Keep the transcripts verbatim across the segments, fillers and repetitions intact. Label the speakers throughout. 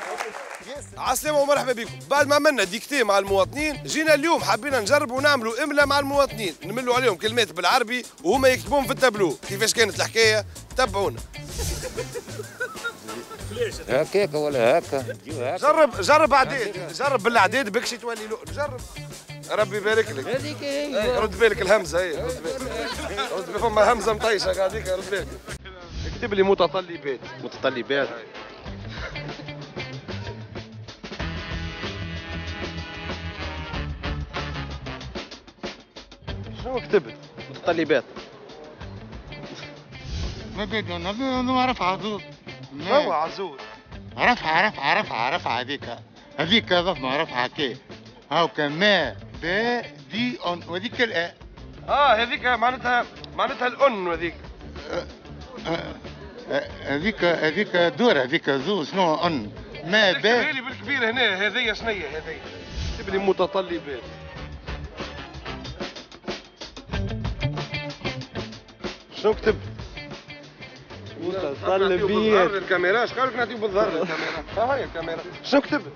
Speaker 1: عسلامة ومرحبا بكم. بعد ما عملنا ديكتي مع المواطنين جينا اليوم حبينا نجربوا نعملوا املا مع المواطنين، نملوا عليهم كلمات بالعربي وهما يكتبون في التابلو. كيفاش كانت الحكايه؟ تبعونا.
Speaker 2: هكاك ولا هكا؟
Speaker 1: جرب جرب عديد، جرب بالعديد بكش تولي له. جرب. ربي يبارك لك.
Speaker 2: هذيك هي.
Speaker 1: رد بالك الهمزه هي، رد بالك. رد بالك فما همزه مطيشه هذيك، رد بالك. اكتب لي متطلبات.
Speaker 3: متطلبات.
Speaker 1: شنو كتبت؟
Speaker 3: متطلبات.
Speaker 4: ما بدنا ما رفع عزوز.
Speaker 1: هو عزوز.
Speaker 4: رفعة رفعة رفعة رفعة هذيك هذيك ضفنا رفعة كي هاو كما با دي اون وهذيك الاء.
Speaker 1: اه هذيك معناتها معناتها الأن هذيك.
Speaker 4: هذيك هذيك دور هذيك زوز شنو ان ما با.
Speaker 1: اكتبها لي بالكبير هنا. هذيا شنيا هذيا؟ اكتب لي متطلبات. شنو كتبت؟
Speaker 2: متطلبات.
Speaker 1: الكاميرا اش قال لك نعطيو بالظهر الكاميرا؟ ها هي الكاميرا. شنو كتبت؟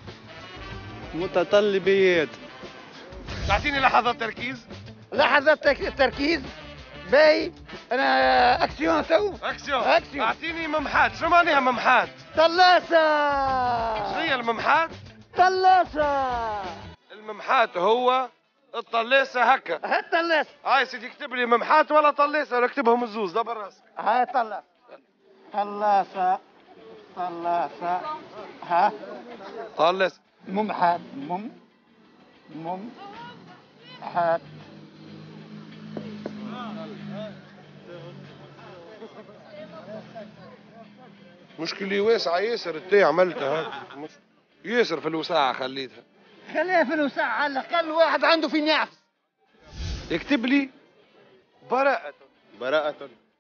Speaker 2: متطلبات.
Speaker 1: تعطيني لحظات تركيز.
Speaker 5: لحظات تركيز. باي انا اكسيون تو.
Speaker 1: اكسيون.
Speaker 5: اكسيون.
Speaker 1: اعطيني ممحات. شنو معناها ممحات؟
Speaker 5: طلاسة.
Speaker 1: شنو هي الممحات؟
Speaker 5: طلاسة.
Speaker 1: الممحات هو الطلاسة هكا.
Speaker 5: هاي الطلاسة.
Speaker 1: هاي سيدي اكتب لي ممحات ولا طلاسة ولا اكتبهم الزوز دبر راسك.
Speaker 5: هاي طلاسة. طلاسة. طلاسة. ها.
Speaker 1: طلاسة.
Speaker 5: ممحات. مم. مم. حات.
Speaker 1: مشكلة واسعة ياسر التي عملتها. مش... ياسر في الوساعة خليتها.
Speaker 5: خليها في الوساعة على الأقل واحد عنده في نعس.
Speaker 1: اكتب لي براءة.
Speaker 3: براءة.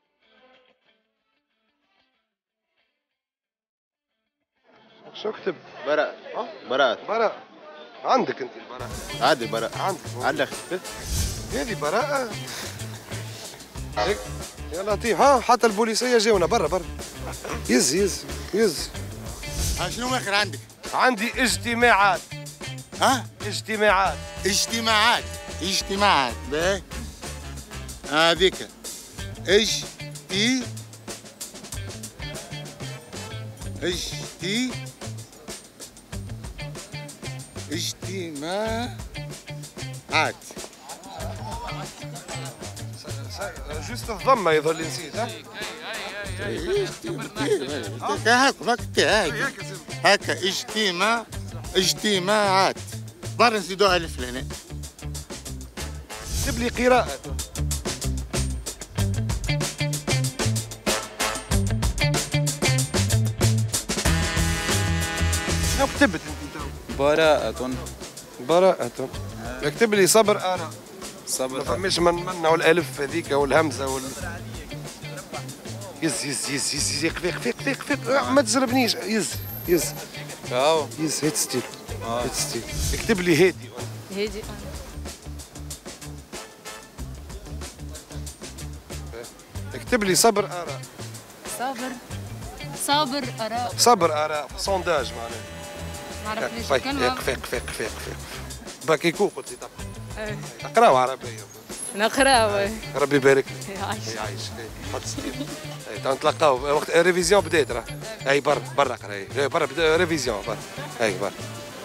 Speaker 1: شو كتب؟
Speaker 3: براءة. براءة.
Speaker 1: براءة. عندك انت البراءة.
Speaker 3: عادي براءة.
Speaker 1: عندك.
Speaker 3: عندك.
Speaker 1: هذه براءة. هيك يا لطيف. ها حتى البوليسية جاونا برا برا. يز يز يز.
Speaker 4: ها شنو اخر عندك؟
Speaker 1: عندي اجتماعات.
Speaker 4: ها؟
Speaker 1: اجتماعات.
Speaker 4: اجتماعات. اجتماعات. باهي. هذيك. اج تي اج تي اجتماعات.
Speaker 1: جوست الضمة يظل نسيت. ها؟
Speaker 4: هاك هاك هاك اجتماع اجتماعات. برا نزيدوها الف لهنا.
Speaker 1: اكتب لي قراءة. شنو كتبت انت تو؟
Speaker 2: براءة.
Speaker 1: براءة. اكتب لي صبر آراء.
Speaker 2: صبر.
Speaker 1: ما فماش من منع الالف هذيك والهمزه وال يز يز يز يز يز فيق فيق فيق فيق ما تزربنيش. يز يز
Speaker 2: هاو
Speaker 1: يز هيت ستيل. هيت ستيل. اكتب لي هادي.
Speaker 6: هادي.
Speaker 1: اكتب لي صبر آراء.
Speaker 6: صابر. صابر آراء.
Speaker 1: صبر آراء سونداج معناها.
Speaker 6: ما عرفنيش
Speaker 1: فيق
Speaker 6: الكلمة.
Speaker 1: فيق فيق فيق فيق باكيكو قلت لي تقرا. تقراو عربية.
Speaker 6: نقراو.
Speaker 1: ربي يبارك لك.
Speaker 6: يعيش.
Speaker 1: يعيش. حط ستيل. اي نتلاقاو وقت ريفيزيون بدات راه. اي برا برا اقرا. اي برا ريفيزيون برا. اي برا.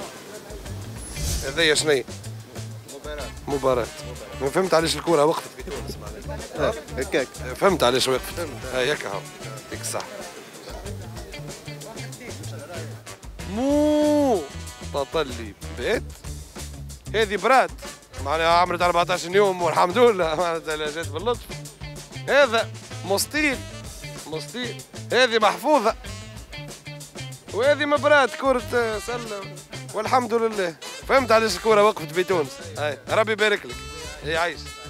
Speaker 1: هذيا شنو؟ مباراة. مباراة. فهمت علاش الكرة وقفت في تونس معناها.
Speaker 3: هكاك.
Speaker 1: فهمت علاش وقفت. هاي هكا هو. ياك الصح. مو تطلي بيت. هذه برات معناها عمرت أربعطاش يوم والحمد لله معناتها جات باللطف. هذا مستيل مستيل. هذه محفوظة وهذه مبرات كرة سلة والحمد لله. فهمت علاش الكرة وقفت في تونس. هاي ربي يبارك لك. يعيش.